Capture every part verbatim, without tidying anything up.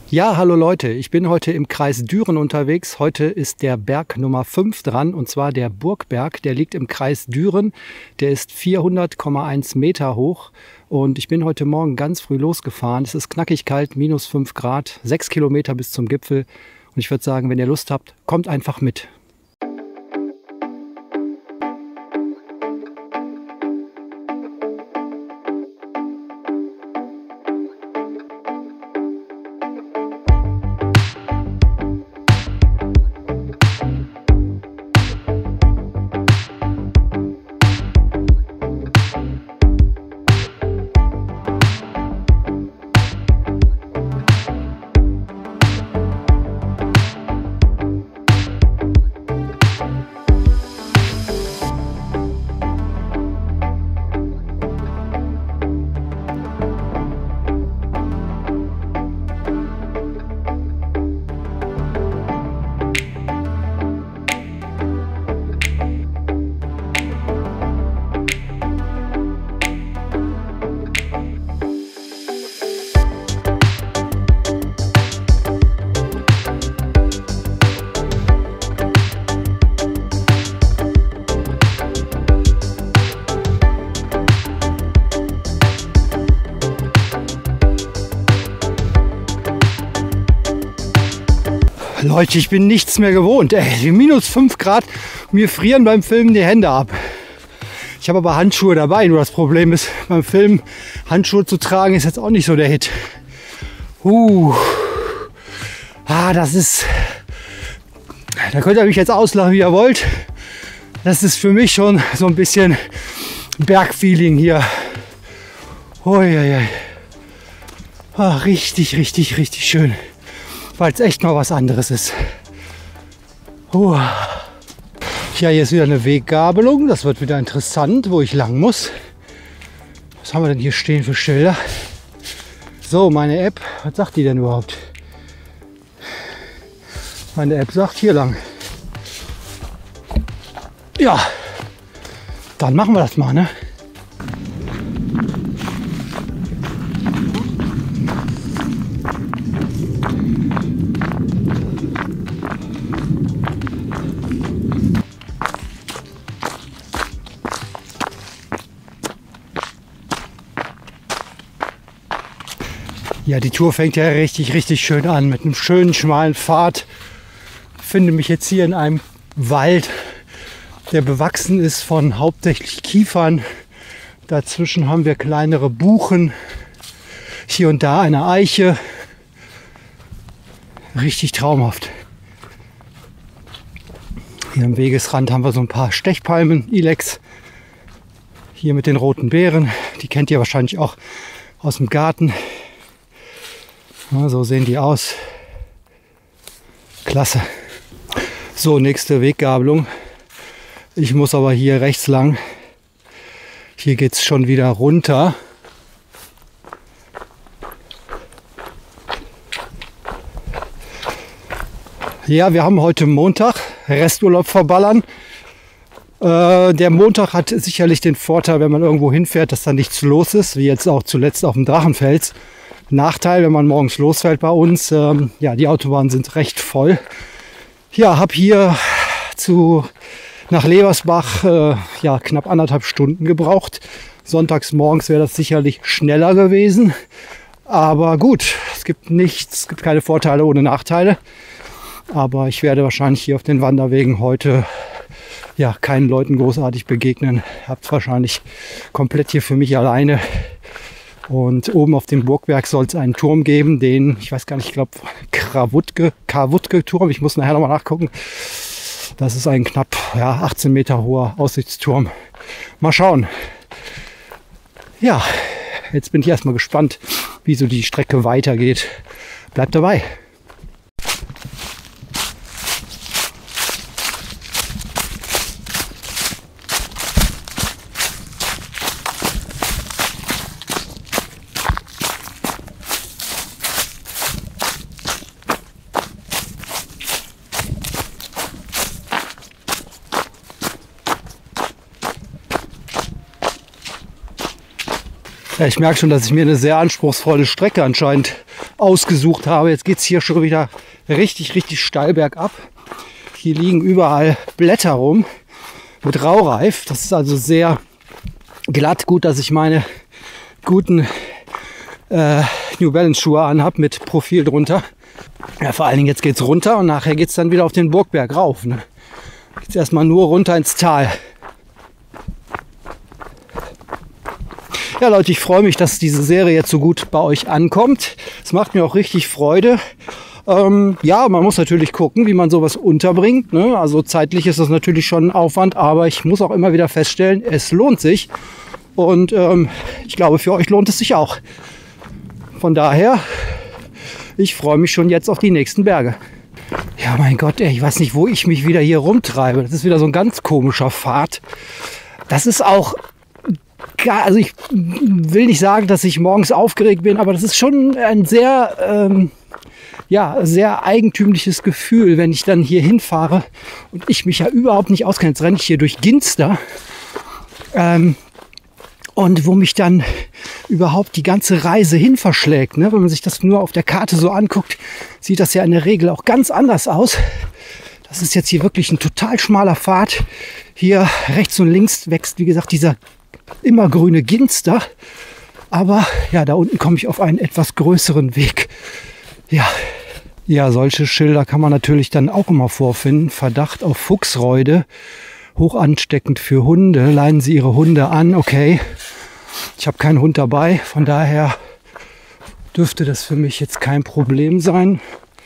Ja, hallo Leute, ich bin heute im Kreis Düren unterwegs. Heute ist der Berg Nummer fünf dran, und zwar der Burgberg. Der liegt im Kreis Düren. Der ist vierhundert Komma eins Meter hoch und ich bin heute Morgen ganz früh losgefahren. Es ist knackig kalt, minus fünf Grad, sechs Kilometer bis zum Gipfel. Und ich würde sagen, wenn ihr Lust habt, kommt einfach mit. Leute, ich bin nichts mehr gewohnt. Ey, minus fünf Grad, mir frieren beim Filmen die Hände ab. Ich habe aber Handschuhe dabei, nur das Problem ist, beim Filmen Handschuhe zu tragen ist jetzt auch nicht so der Hit. Uh. Ah, das ist... Da könnt ihr mich jetzt auslachen, wie ihr wollt. Das ist für mich schon so ein bisschen Bergfeeling hier. Uiuiui. Ah, richtig, richtig, richtig schön. Weil es echt mal was anderes ist. Uh. Ja, hier ist wieder eine Weggabelung. Das wird wieder interessant, wo ich lang muss. Was haben wir denn hier stehen für Schilder? So, meine App, was sagt die denn überhaupt? Meine App sagt hier lang. Ja, dann machen wir das mal, ne? Ja, die Tour fängt ja richtig, richtig schön an mit einem schönen, schmalen Pfad. Ich finde mich jetzt hier in einem Wald, der bewachsen ist von hauptsächlich Kiefern. Dazwischen haben wir kleinere Buchen. Hier und da eine Eiche. Richtig traumhaft. Hier am Wegesrand haben wir so ein paar Stechpalmen, Ilex. Hier mit den roten Beeren. Die kennt ihr wahrscheinlich auch aus dem Garten. Ja, so sehen die aus. Klasse. So, nächste Weggabelung. Ich muss aber hier rechts lang. Hier geht es schon wieder runter. Ja, wir haben heute Montag. Resturlaub verballern. Äh, der Montag hat sicherlich den Vorteil, wenn man irgendwo hinfährt, dass da nichts los ist, wie jetzt auch zuletzt auf dem Drachenfels. Nachteil, wenn man morgens losfährt bei uns, ähm, ja, die Autobahnen sind recht voll. Ja, habe hier zu nach Leversbach äh, ja, knapp anderthalb Stunden gebraucht. Sonntags morgens wäre das sicherlich schneller gewesen. Aber gut, es gibt nichts, es gibt keine Vorteile ohne Nachteile. Aber ich werde wahrscheinlich hier auf den Wanderwegen heute ja keinen Leuten großartig begegnen. Habt wahrscheinlich komplett hier für mich alleine. Und oben auf dem Burgberg soll es einen Turm geben, den, ich weiß gar nicht, ich glaube, Krawutke, Krawutke-Turm, ich muss nachher nochmal nachgucken. Das ist ein knapp ja, achtzehn Meter hoher Aussichtsturm. Mal schauen. Ja, jetzt bin ich erstmal gespannt, wie so die Strecke weitergeht. Bleibt dabei. Ja, ich merke schon, dass ich mir eine sehr anspruchsvolle Strecke anscheinend ausgesucht habe. Jetzt geht es hier schon wieder richtig, richtig steil bergab. Hier liegen überall Blätter rum mit Raureif. Das ist also sehr glatt. Gut, dass ich meine guten äh, New Balance Schuhe anhabe mit Profil drunter. Ja, vor allen Dingen jetzt geht's runter und nachher geht's dann wieder auf den Burgberg rauf. Ne? Jetzt erstmal nur runter ins Tal. Ja Leute, ich freue mich, dass diese Serie jetzt so gut bei euch ankommt. Es macht mir auch richtig Freude. Ähm, ja, man muss natürlich gucken, wie man sowas unterbringt. Ne? Also zeitlich ist das natürlich schon ein Aufwand, aber ich muss auch immer wieder feststellen, es lohnt sich. Und ähm, ich glaube, für euch lohnt es sich auch. Von daher, ich freue mich schon jetzt auf die nächsten Berge. Ja, mein Gott, ey, ich weiß nicht, wo ich mich wieder hier rumtreibe. Das ist wieder so ein ganz komischer Pfad. Das ist auch... Also ich will nicht sagen, dass ich morgens aufgeregt bin, aber das ist schon ein sehr, ähm, ja, sehr eigentümliches Gefühl, wenn ich dann hier hinfahre und ich mich ja überhaupt nicht auskenne. Jetzt renne ich hier durch Ginster ähm, und wo mich dann überhaupt die ganze Reise hin verschlägt. Ne? Wenn man sich das nur auf der Karte so anguckt, sieht das ja in der Regel auch ganz anders aus. Das ist jetzt hier wirklich ein total schmaler Pfad. Hier rechts und links wächst, wie gesagt, dieser immergrüne Ginster, aber ja, da unten komme ich auf einen etwas größeren Weg. Ja, ja, solche Schilder kann man natürlich dann auch immer vorfinden. Verdacht auf Fuchsräude, hoch ansteckend für Hunde. Leinen Sie Ihre Hunde an, okay. Ich habe keinen Hund dabei, von daher dürfte das für mich jetzt kein Problem sein.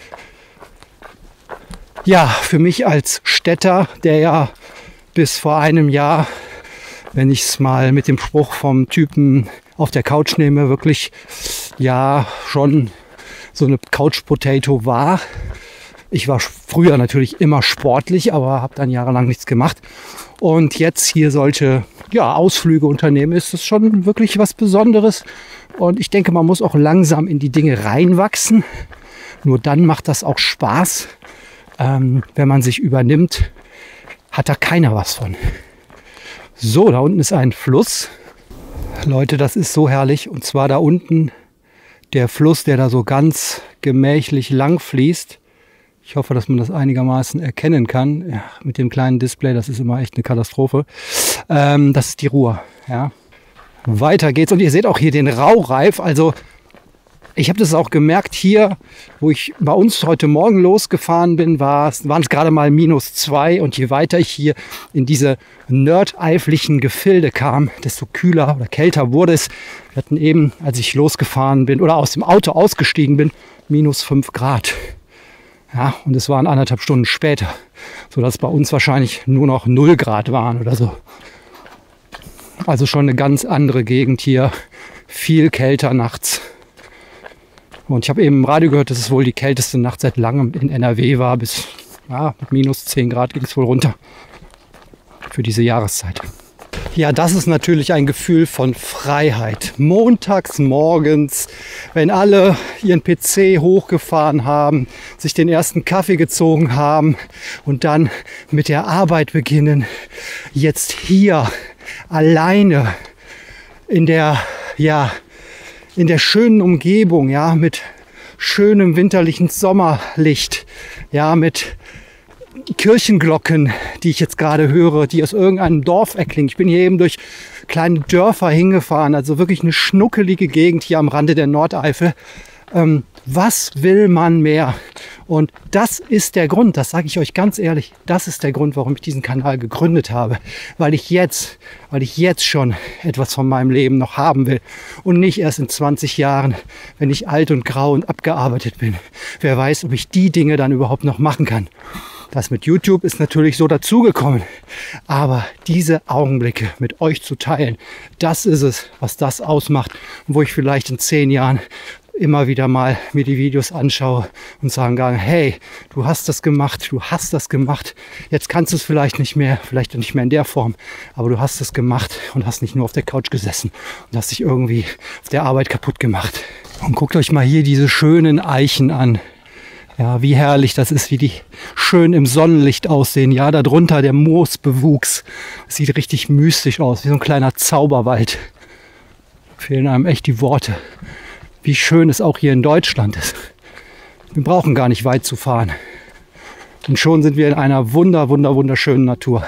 Ja, für mich als Städter, der ja bis vor einem Jahr, wenn ich es mal mit dem Spruch vom Typen auf der Couch nehme, wirklich ja schon so eine Couch-Potato war. Ich war früher natürlich immer sportlich, aber habe dann jahrelang nichts gemacht. Und jetzt hier solche ja, Ausflüge unternehmen, ist das schon wirklich was Besonderes. Und ich denke, man muss auch langsam in die Dinge reinwachsen. Nur dann macht das auch Spaß. Ähm, wenn man sich übernimmt, hat da keiner was von. So, da unten ist ein Fluss. Leute, das ist so herrlich. Und zwar da unten der Fluss, der da so ganz gemächlich lang fließt. Ich hoffe, dass man das einigermaßen erkennen kann. Ja, mit dem kleinen Display, das ist immer echt eine Katastrophe. Ähm, das ist die Ruhr. Ja. Weiter geht's. Und ihr seht auch hier den Raureif. Also ich habe das auch gemerkt hier, wo ich bei uns heute Morgen losgefahren bin, waren es gerade mal minus zwei. Und je weiter ich hier in diese nördeiflichen Gefilde kam, desto kühler oder kälter wurde es. Wir hatten eben, als ich losgefahren bin oder aus dem Auto ausgestiegen bin, minus fünf Grad. Ja, und es waren anderthalb Stunden später, sodass bei uns wahrscheinlich nur noch null Grad waren oder so. Also schon eine ganz andere Gegend hier, viel kälter nachts. Und ich habe eben im Radio gehört, dass es wohl die kälteste Nacht seit langem in N R W war. Bis ja, mit minus zehn Grad ging es wohl runter für diese Jahreszeit. Ja, das ist natürlich ein Gefühl von Freiheit. Montags morgens, wenn alle ihren P C hochgefahren haben, sich den ersten Kaffee gezogen haben und dann mit der Arbeit beginnen. Jetzt hier alleine in der, ja, in der schönen Umgebung, ja, mit schönem winterlichen Sommerlicht, ja, mit Kirchenglocken, die ich jetzt gerade höre, die aus irgendeinem Dorf erklingen. Ich bin hier eben durch kleine Dörfer hingefahren, also wirklich eine schnuckelige Gegend hier am Rande der Nordeifel. Ähm, was will man mehr? Und das ist der Grund, das sage ich euch ganz ehrlich, das ist der Grund, warum ich diesen Kanal gegründet habe. Weil ich jetzt, weil ich jetzt schon etwas von meinem Leben noch haben will und nicht erst in zwanzig Jahren, wenn ich alt und grau und abgearbeitet bin. Wer weiß, ob ich die Dinge dann überhaupt noch machen kann. Das mit YouTube ist natürlich so dazugekommen. Aber diese Augenblicke mit euch zu teilen, das ist es, was das ausmacht. Und wo ich vielleicht in zehn Jahren immer wieder mal mir die Videos anschaue und sagen kann, hey, du hast das gemacht, du hast das gemacht. Jetzt kannst du es vielleicht nicht mehr, vielleicht nicht mehr in der Form, aber du hast es gemacht und hast nicht nur auf der Couch gesessen und hast dich irgendwie auf der Arbeit kaputt gemacht. Und guckt euch mal hier diese schönen Eichen an. Ja, wie herrlich das ist, wie die schön im Sonnenlicht aussehen. Ja, darunter der Moosbewuchs. Das sieht richtig mystisch aus, wie so ein kleiner Zauberwald. Da fehlen einem echt die Worte. wie schön es auch hier in Deutschland ist. Wir brauchen gar nicht weit zu fahren. Und schon sind wir in einer wunder, wunder, wunderschönen Natur.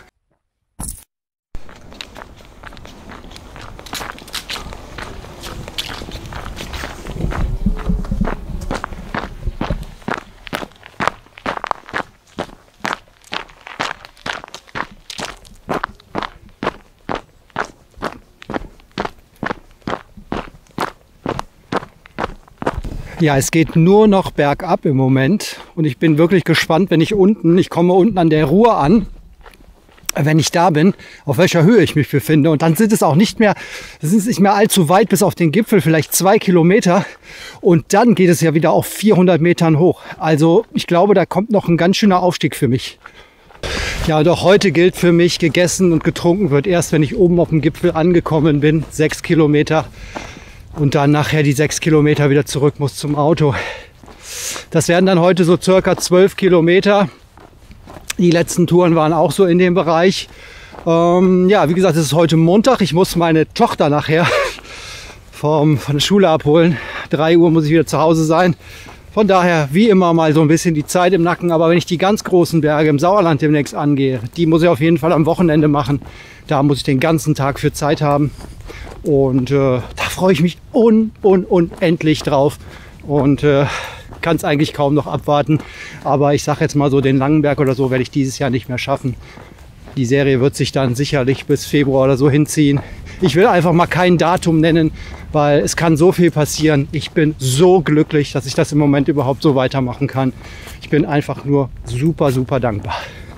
Ja, es geht nur noch bergab im Moment und ich bin wirklich gespannt, wenn ich unten, ich komme unten an der Ruhr an, wenn ich da bin, auf welcher Höhe ich mich befinde. Und dann sind es auch nicht mehr, es ist nicht mehr allzu weit bis auf den Gipfel, vielleicht zwei Kilometer. Und dann geht es ja wieder auf vierhundert Metern hoch. Also ich glaube, da kommt noch ein ganz schöner Aufstieg für mich. Ja, doch heute gilt für mich, gegessen und getrunken wird erst, wenn ich oben auf dem Gipfel angekommen bin, sechs Kilometer. Und dann nachher die sechs Kilometer wieder zurück muss zum Auto. Das werden dann heute so circa zwölf Kilometer. Die letzten Touren waren auch so in dem Bereich. Ähm, ja, wie gesagt, es ist heute Montag. Ich muss meine Tochter nachher vom, von der Schule abholen. drei Uhr muss ich wieder zu Hause sein. Von daher, wie immer, mal so ein bisschen die Zeit im Nacken. Aber wenn ich die ganz großen Berge im Sauerland demnächst angehe, die muss ich auf jeden Fall am Wochenende machen. Da muss ich den ganzen Tag für Zeit haben. Und äh, da freue ich mich un, un, unendlich drauf und äh, kann es eigentlich kaum noch abwarten. Aber ich sage jetzt mal so, den Langenberg oder so werde ich dieses Jahr nicht mehr schaffen. Die Serie wird sich dann sicherlich bis Februar oder so hinziehen. Ich will einfach mal kein Datum nennen, weil es kann so viel passieren. Ich bin so glücklich, dass ich das im Moment überhaupt so weitermachen kann. Ich bin einfach nur super, super dankbar.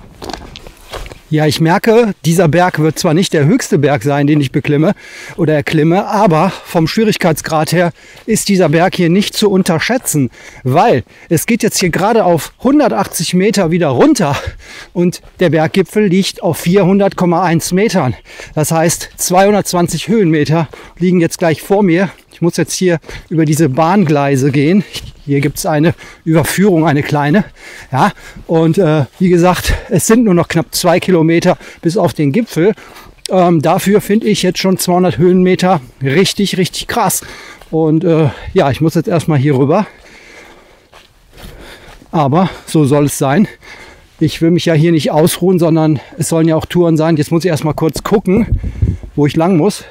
Ja, ich merke, dieser Berg wird zwar nicht der höchste Berg sein, den ich beklimme oder erklimme, aber vom Schwierigkeitsgrad her ist dieser Berg hier nicht zu unterschätzen, weil es geht jetzt hier gerade auf hundertachtzig Meter wieder runter und der Berggipfel liegt auf vierhundert Komma eins Metern. Das heißt, zweihundertzwanzig Höhenmeter liegen jetzt gleich vor mir. Ich muss jetzt hier über diese Bahngleise gehen. Hier gibt es eine Überführung, eine kleine. Ja, und äh, wie gesagt, es sind nur noch knapp zwei Kilometer bis auf den Gipfel. Ähm, dafür finde ich jetzt schon zweihundert Höhenmeter richtig, richtig krass. Und äh, ja, ich muss jetzt erstmal hier rüber. Aber so soll es sein. Ich will mich ja hier nicht ausruhen, sondern es sollen ja auch Touren sein. Jetzt muss ich erstmal kurz gucken, wo ich lang muss.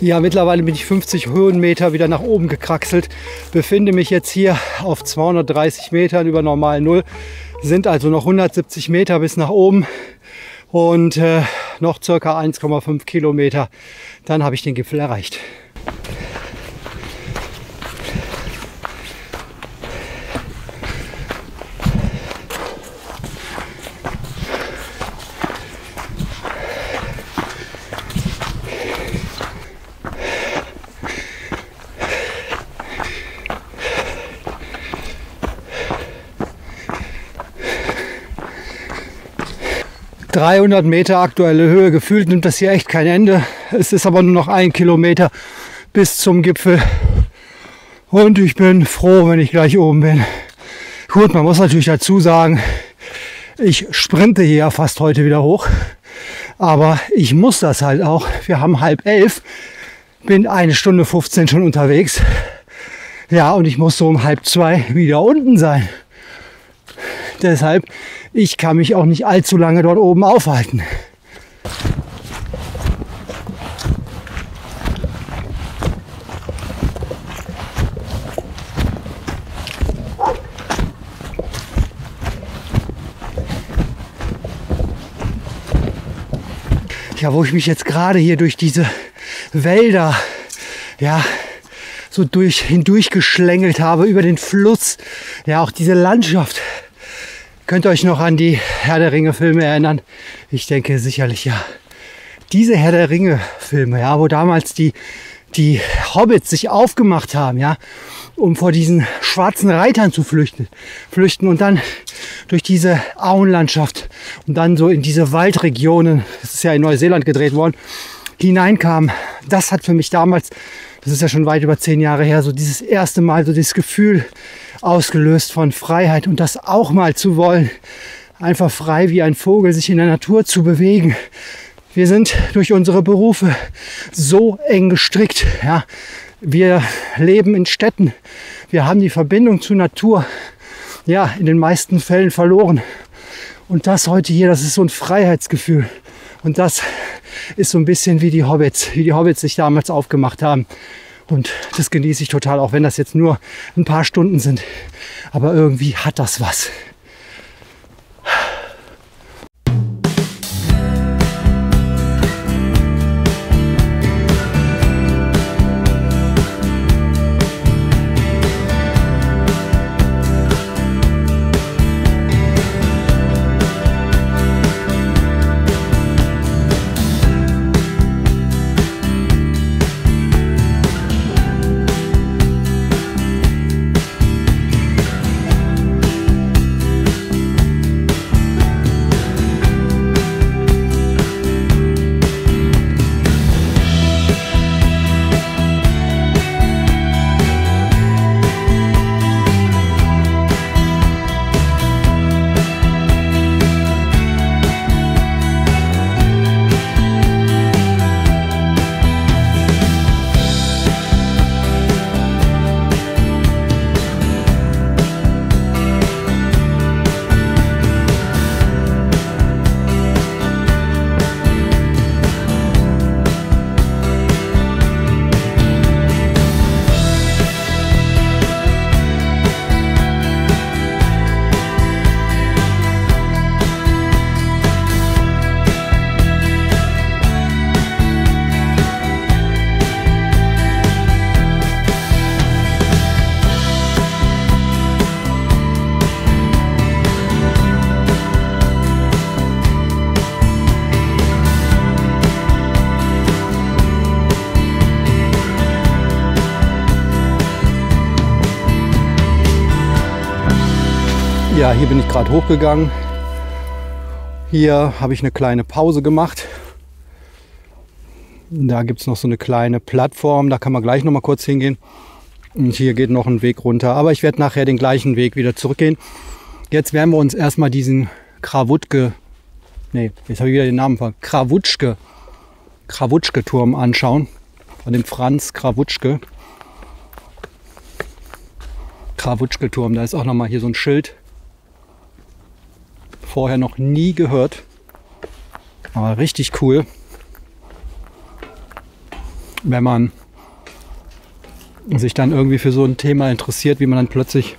Ja, mittlerweile bin ich fünfzig Höhenmeter wieder nach oben gekraxelt. Befinde mich jetzt hier auf zweihundertdreißig Metern über normal Null. Sind also noch hundertsiebzig Meter bis nach oben und äh, noch circa eins Komma fünf Kilometer. Dann habe ich den Gipfel erreicht. dreihundert Meter aktuelle Höhe, gefühlt nimmt das hier echt kein Ende. Es ist aber nur noch ein Kilometer bis zum Gipfel und ich bin froh, wenn ich gleich oben bin. Gut, man muss natürlich dazu sagen, ich sprinte hier ja fast heute wieder hoch, aber ich muss das halt auch. Wir haben halb elf, bin eine Stunde fünfzehn schon unterwegs. Ja, und ich muss so um halb zwei wieder unten sein. Deshalb, ich kann mich auch nicht allzu lange dort oben aufhalten. Ja, wo ich mich jetzt gerade hier durch diese Wälder, ja, so durch, hindurch geschlängelt habe, über den Fluss, ja, auch diese Landschaft. Könnt ihr euch noch an die Herr der Ringe Filme erinnern? Ich denke sicherlich ja. Diese Herr der Ringe Filme, ja, wo damals die, die Hobbits sich aufgemacht haben, ja, um vor diesen schwarzen Reitern zu flüchten, flüchten und dann durch diese Auenlandschaft und dann so in diese Waldregionen, das ist ja in Neuseeland gedreht worden, hineinkamen. Das hat für mich damals, das ist ja schon weit über zehn Jahre her, so dieses erste Mal so dieses Gefühl ausgelöst von Freiheit und das auch mal zu wollen, einfach frei wie ein Vogel sich in der Natur zu bewegen. Wir sind durch unsere Berufe so eng gestrickt. Ja. Wir leben in Städten. Wir haben die Verbindung zur Natur ja in den meisten Fällen verloren. Und das heute hier, das ist so ein Freiheitsgefühl. Und das ist so ein bisschen wie die Hobbits, wie die Hobbits sich damals aufgemacht haben. Und das genieße ich total, auch wenn das jetzt nur ein paar Stunden sind. Aber irgendwie hat das was. Ja, hier bin ich gerade hochgegangen. Hier habe ich eine kleine Pause gemacht. Da gibt es noch so eine kleine Plattform, da kann man gleich noch mal kurz hingehen. Und hier geht noch ein Weg runter. Aber ich werde nachher den gleichen Weg wieder zurückgehen. Jetzt werden wir uns erstmal diesen Krawutschke, nee, jetzt habe ich wieder den Namen von Krawutschke, Krawutschke-Turm anschauen. Von dem Franz Krawutschke. Krawutschke-Turm, da ist auch noch mal hier so ein Schild. Vorher noch nie gehört. Aber richtig cool. wenn man sich dann irgendwie für so ein Thema interessiert, wie man dann plötzlich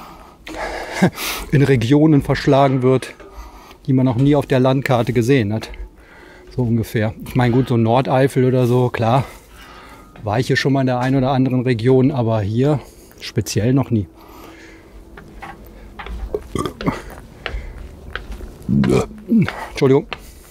in Regionen verschlagen wird, die man noch nie auf der Landkarte gesehen hat. So ungefähr. Ich meine, gut, so Nordeifel oder so, klar, war ich hier schon mal in der einen oder anderen Region, aber hier speziell noch nie. Entschuldigung.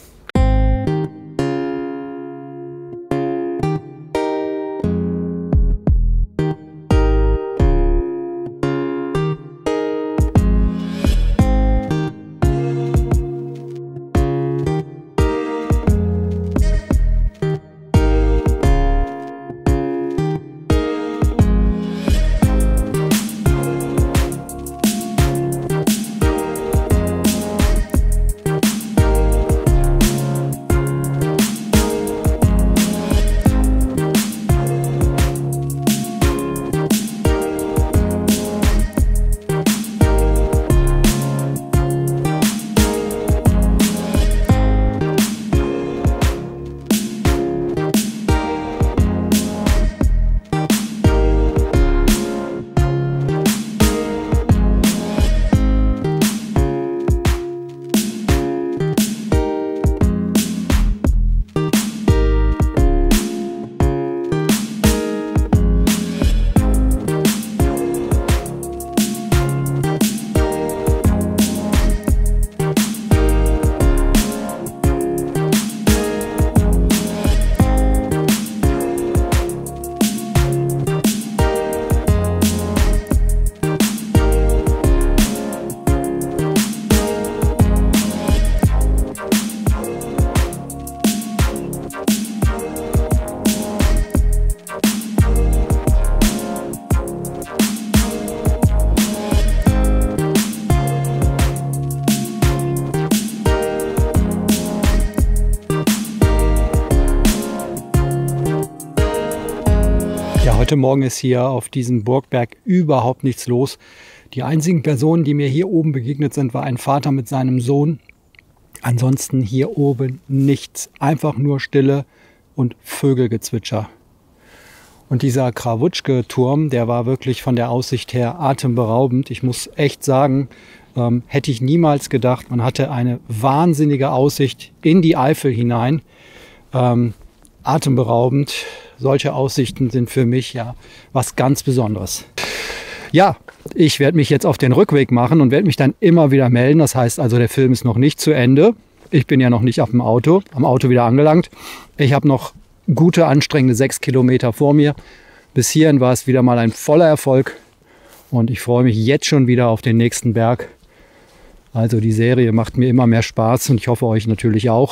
Heute Morgen ist hier auf diesem Burgberg überhaupt nichts los. Die einzigen Personen, die mir hier oben begegnet sind, war ein Vater mit seinem Sohn. Ansonsten hier oben nichts. Einfach nur Stille und Vögelgezwitscher. Und dieser Krawutschke-Turm, der war wirklich von der Aussicht her atemberaubend. Ich muss echt sagen, ähm, hätte ich niemals gedacht. Man hatte eine wahnsinnige Aussicht in die Eifel hinein. Ähm, atemberaubend. Solche Aussichten sind für mich ja was ganz Besonderes. Ja, ich werde mich jetzt auf den Rückweg machen und werde mich dann immer wieder melden. Das heißt also, der Film ist noch nicht zu Ende. Ich bin ja noch nicht auf dem Auto, am Auto wieder angelangt. Ich habe noch gute, anstrengende sechs Kilometer vor mir. Bis hierhin war es wieder mal ein voller Erfolg. Und ich freue mich jetzt schon wieder auf den nächsten Berg. Also die Serie macht mir immer mehr Spaß und ich hoffe euch natürlich auch.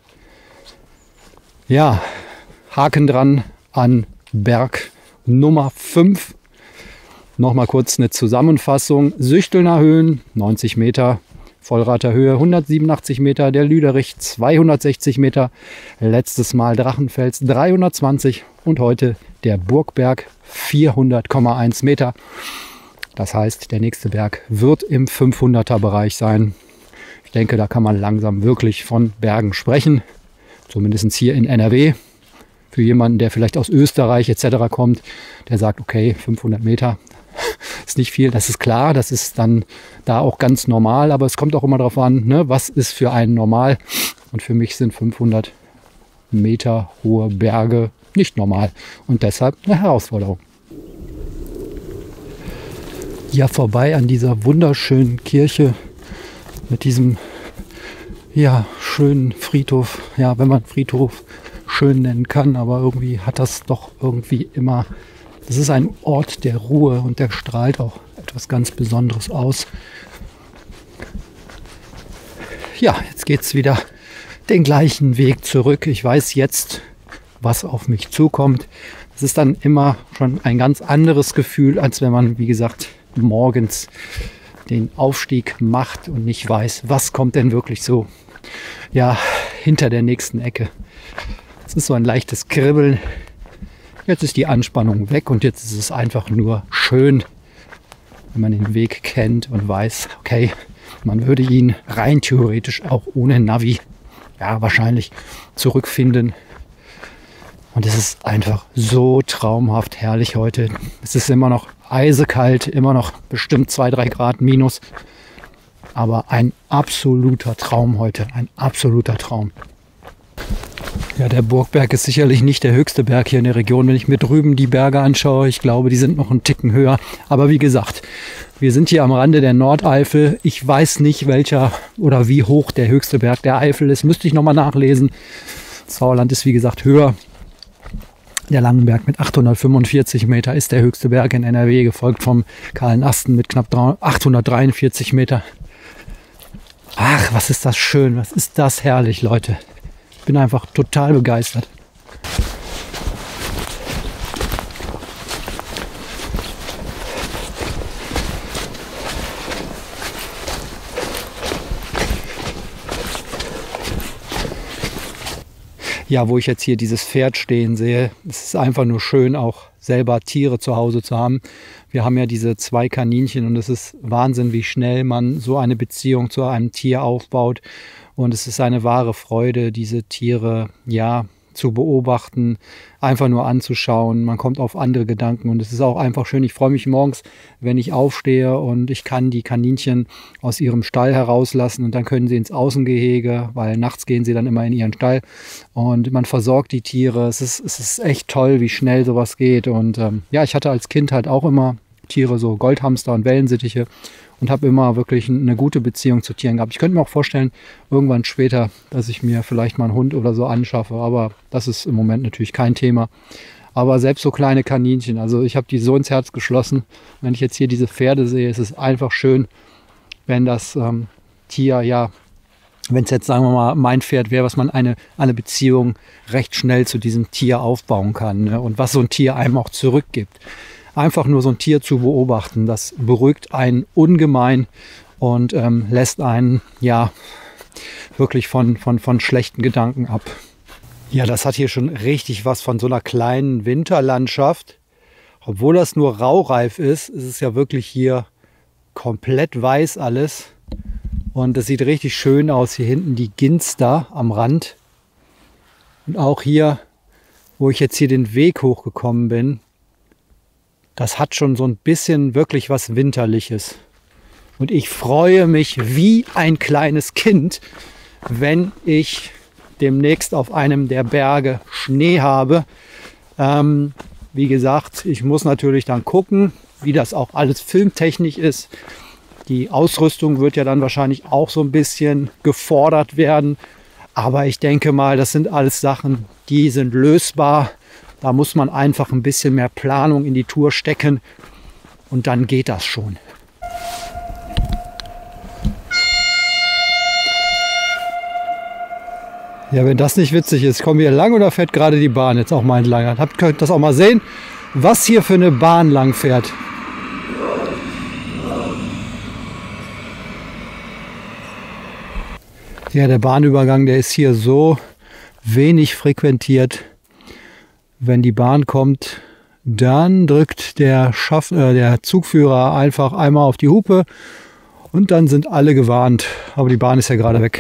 Ja, Haken dran an Berg Nummer fünf. Nochmal kurz eine Zusammenfassung. Süchtelner Höhen, neunzig Meter. Vollrather Höhe, hundertsiebenundachtzig Meter. Der Lüderich, zweihundertsechzig Meter. Letztes Mal Drachenfels, dreihundertzwanzig. Und heute der Burgberg, vierhundert Komma eins Meter. Das heißt, der nächste Berg wird im fünfhunderter Bereich sein. Ich denke, da kann man langsam wirklich von Bergen sprechen. Zumindest hier in N R W. Für jemanden, der vielleicht aus Österreich et cetera kommt, der sagt, okay, fünfhundert Meter ist nicht viel, das ist klar, das ist dann da auch ganz normal, aber es kommt auch immer darauf an, ne, was ist für einen normal. Und für mich sind fünfhundert Meter hohe Berge nicht normal und deshalb eine Herausforderung. Ja, vorbei an dieser wunderschönen Kirche mit diesem ja, schönen Friedhof, ja, wenn man Friedhof schön nennen kann, aber irgendwie hat das doch irgendwie immer, das ist ein Ort der Ruhe und der strahlt auch etwas ganz Besonderes aus. Ja, jetzt geht es wieder den gleichen Weg zurück. Ich weiß jetzt, was auf mich zukommt. Es ist dann immer schon ein ganz anderes Gefühl, als wenn man, wie gesagt, morgens den Aufstieg macht und nicht weiß, was kommt denn wirklich so, ja, hinter der nächsten Ecke. Es ist so ein leichtes Kribbeln. Jetzt ist die Anspannung weg und jetzt ist es einfach nur schön, wenn man den Weg kennt und weiß, okay, man würde ihn rein theoretisch auch ohne Navi, ja, wahrscheinlich zurückfinden. Und es ist einfach so traumhaft herrlich heute. Es ist immer noch eisekalt, immer noch bestimmt zwei, drei Grad minus. Aber ein absoluter Traum heute, ein absoluter Traum. Ja, der Burgberg ist sicherlich nicht der höchste Berg hier in der Region. Wenn ich mir drüben die Berge anschaue, ich glaube, die sind noch einen Ticken höher. Aber wie gesagt, wir sind hier am Rande der Nordeifel. Ich weiß nicht, welcher oder wie hoch der höchste Berg der Eifel ist. Müsste ich nochmal nachlesen. Das Sauerland ist wie gesagt höher. Der Langenberg mit achthundertfünfundvierzig Meter ist der höchste Berg in N R W, gefolgt vom Kahlen Asten mit knapp achthundertdreiundvierzig Meter. Ach, was ist das schön, was ist das herrlich, Leute. Ich bin einfach total begeistert. Ja, wo ich jetzt hier dieses Pferd stehen sehe, es ist einfach nur schön, auch selber Tiere zu Hause zu haben. Wir haben ja diese zwei Kaninchen und es ist Wahnsinn, wie schnell man so eine Beziehung zu einem Tier aufbaut. Und es ist eine wahre Freude, diese Tiere, ja, zu beobachten, einfach nur anzuschauen. Man kommt auf andere Gedanken und es ist auch einfach schön. Ich freue mich morgens, wenn ich aufstehe und ich kann die Kaninchen aus ihrem Stall herauslassen und dann können sie ins Außengehege, weil nachts gehen sie dann immer in ihren Stall und man versorgt die Tiere. Es ist, es ist echt toll, wie schnell sowas geht. Und ähm, ja, ich hatte als Kind halt auch immer Tiere, so Goldhamster und Wellensittiche, und habe immer wirklich eine gute Beziehung zu Tieren gehabt. Ich könnte mir auch vorstellen, irgendwann später, dass ich mir vielleicht mal einen Hund oder so anschaffe, aber das ist im Moment natürlich kein Thema. Aber selbst so kleine Kaninchen, also ich habe die so ins Herz geschlossen. Wenn ich jetzt hier diese Pferde sehe, ist es einfach schön, wenn das ähm, Tier, ja, wenn es jetzt, sagen wir mal, mein Pferd wäre, was man eine, eine Beziehung recht schnell zu diesem Tier aufbauen kann, ne? Und was so ein Tier einem auch zurückgibt. Einfach nur so ein Tier zu beobachten, das beruhigt einen ungemein und ähm, lässt einen ja wirklich von, von, von schlechten Gedanken ab. Ja, das hat hier schon richtig was von so einer kleinen Winterlandschaft. Obwohl das nur raureif ist, ist es ja wirklich hier komplett weiß alles. Und das sieht richtig schön aus. Hier hinten die Ginster am Rand. Und auch hier, wo ich jetzt hier den Weg hochgekommen bin, das hat schon so ein bisschen wirklich was Winterliches. Und ich freue mich wie ein kleines Kind, wenn ich demnächst auf einem der Berge Schnee habe. Ähm, wie gesagt, ich muss natürlich dann gucken, wie das auch alles filmtechnisch ist. Die Ausrüstung wird ja dann wahrscheinlich auch so ein bisschen gefordert werden. Aber ich denke mal, das sind alles Sachen, die sind lösbar. Da muss man einfach ein bisschen mehr Planung in die Tour stecken und dann geht das schon. Ja, wenn das nicht witzig ist, kommen wir lang oder fährt gerade die Bahn jetzt auch mal entlang? Habt ihr das auch mal sehen, was hier für eine Bahn lang fährt? Ja, der Bahnübergang, der ist hier so wenig frequentiert. Wenn die Bahn kommt, dann drückt der, Schaff, äh, der Zugführer einfach einmal auf die Hupe und dann sind alle gewarnt. Aber die Bahn ist ja gerade weg.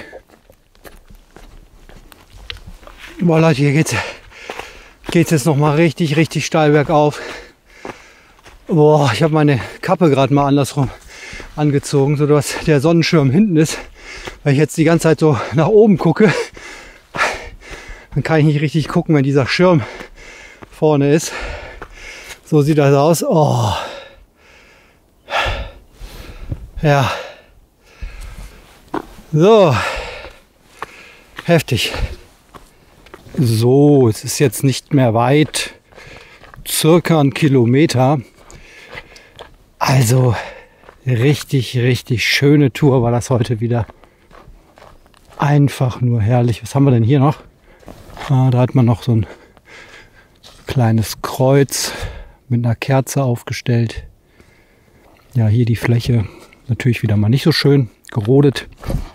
Boah Leute, hier geht's, geht's jetzt noch mal richtig, richtig steil bergauf. Boah, ich habe meine Kappe gerade mal andersrum angezogen, sodass der Sonnenschirm hinten ist. Weil ich jetzt die ganze Zeit so nach oben gucke, dann kann ich nicht richtig gucken, wenn dieser Schirm vorne ist. So sieht das aus. Oh. Ja. So. Heftig. So, es ist jetzt nicht mehr weit. Circa ein Kilometer. Also richtig, richtig schöne Tour war das heute wieder. Einfach nur herrlich. Was haben wir denn hier noch? Ah, da hat man noch so ein kleines Kreuz mit einer Kerze aufgestellt. Ja, hier die Fläche natürlich wieder mal nicht so schön gerodet.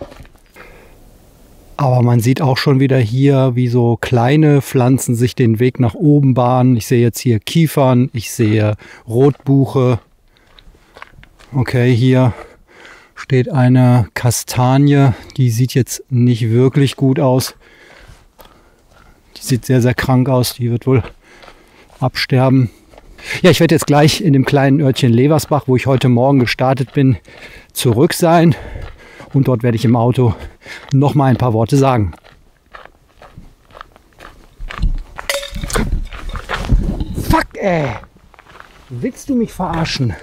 Aber man sieht auch schon wieder hier, wie so kleine Pflanzen sich den Weg nach oben bahnen. Ich sehe jetzt hier Kiefern, ich sehe Rotbuche. Okay, hier steht eine Kastanie. Die sieht jetzt nicht wirklich gut aus. Die Die sieht sehr, sehr krank aus. Die wird wohl absterben. Ja, ich werde jetzt gleich in dem kleinen Örtchen Leversbach, wo ich heute Morgen gestartet bin, zurück sein. Und dort werde ich im Auto noch mal ein paar Worte sagen. Fuck, ey! Willst du mich verarschen?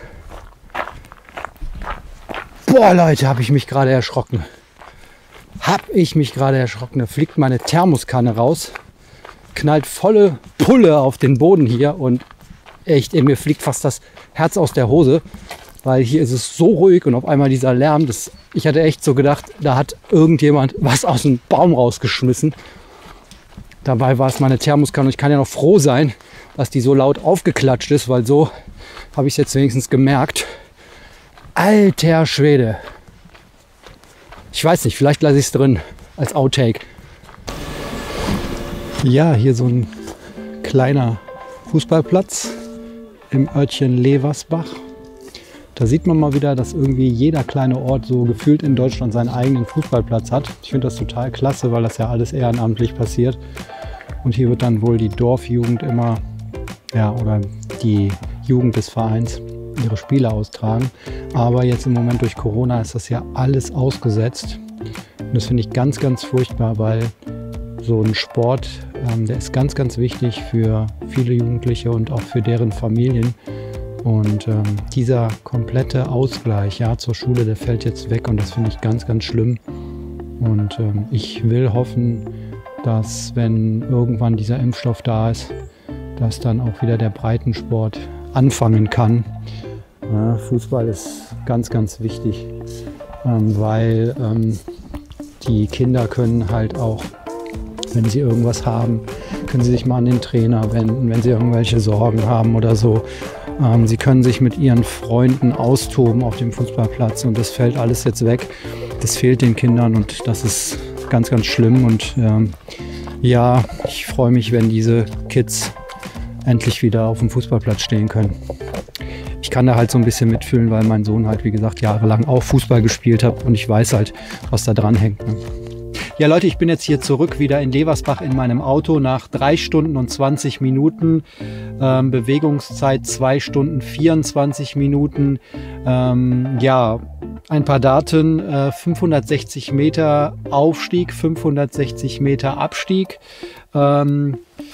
Boah, Leute, habe ich mich gerade erschrocken. Hab ich mich gerade erschrocken. Da fliegt meine Thermoskanne raus, knallt volle Pulle auf den Boden hier und echt, ey, mir fliegt fast das Herz aus der Hose, weil hier ist es so ruhig und auf einmal dieser Lärm. Das, ich hatte echt so gedacht, da hat irgendjemand was aus dem Baum rausgeschmissen. Dabei war es meine Thermoskanne und ich kann ja noch froh sein, dass die so laut aufgeklatscht ist, weil so habe ich es jetzt wenigstens gemerkt. Alter Schwede. Ich weiß nicht, vielleicht lasse ich es drin als Outtake. Ja, hier so ein kleiner Fußballplatz im Örtchen Leversbach. Da sieht man mal wieder, dass irgendwie jeder kleine Ort so gefühlt in Deutschland seinen eigenen Fußballplatz hat. Ich finde das total klasse, weil das ja alles ehrenamtlich passiert. Und hier wird dann wohl die Dorfjugend immer, ja, oder die Jugend des Vereins ihre Spiele austragen. Aber jetzt im Moment durch Corona ist das ja alles ausgesetzt. Und das finde ich ganz, ganz furchtbar, weil so ein Sport, ähm, der ist ganz, ganz wichtig für viele Jugendliche und auch für deren Familien. Und ähm, dieser komplette Ausgleich, ja, zur Schule, der fällt jetzt weg und das finde ich ganz, ganz schlimm. Und ähm, ich will hoffen, dass, wenn irgendwann dieser Impfstoff da ist, dass dann auch wieder der Breitensport anfangen kann. Ja, Fußball ist ganz, ganz wichtig, ähm, weil ähm, die Kinder können halt auch, wenn sie irgendwas haben, können sie sich mal an den Trainer wenden, wenn sie irgendwelche Sorgen haben oder so. Ähm, sie können sich mit ihren Freunden austoben auf dem Fußballplatz und das fällt alles jetzt weg. Das fehlt den Kindern und das ist ganz, ganz schlimm. Und ähm, ja, ich freue mich, wenn diese Kids endlich wieder auf dem Fußballplatz stehen können. Ich kann da halt so ein bisschen mitfühlen, weil mein Sohn halt, wie gesagt, jahrelang auch Fußball gespielt hat und ich weiß halt, was da dran hängt. Ne? Ja, Leute, ich bin jetzt hier zurück wieder in Leversbach in meinem Auto nach drei Stunden und zwanzig Minuten. Ähm, Bewegungszeit zwei Stunden vierundzwanzig Minuten. Ähm, ja, ein paar Daten. Äh, fünfhundertsechzig Meter Aufstieg, fünfhundertsechzig Meter Abstieg. Ähm,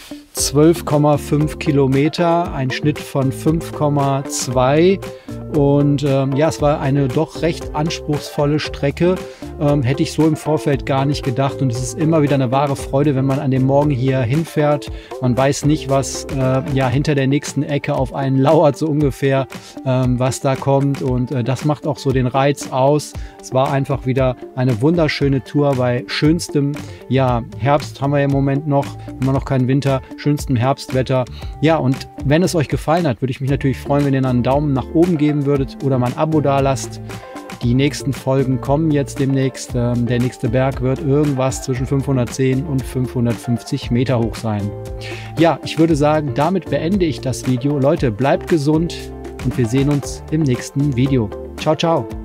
zwölf Komma fünf Kilometer, ein Schnitt von fünf Komma zwei und ähm, ja, es war eine doch recht anspruchsvolle Strecke, ähm, hätte ich so im Vorfeld gar nicht gedacht und es ist immer wieder eine wahre Freude, wenn man an dem Morgen hier hinfährt. Man weiß nicht, was äh, ja hinter der nächsten Ecke auf einen lauert, so ungefähr, ähm, was da kommt und äh, das macht auch so den Reiz aus. Es war einfach wieder eine wunderschöne Tour bei schönstem, ja, Herbst haben wir im Moment noch, immer noch keinen Winter, schönstem Herbstwetter. Ja, und wenn es euch gefallen hat, würde ich mich natürlich freuen, wenn ihr einen Daumen nach oben geben würdet oder mal ein Abo da lasst. Die nächsten Folgen kommen jetzt demnächst. Ähm, der nächste Berg wird irgendwas zwischen fünfhundertzehn und fünfhundertfünfzig Meter hoch sein. Ja, ich würde sagen, damit beende ich das Video. Leute, bleibt gesund und wir sehen uns im nächsten Video. Ciao, ciao.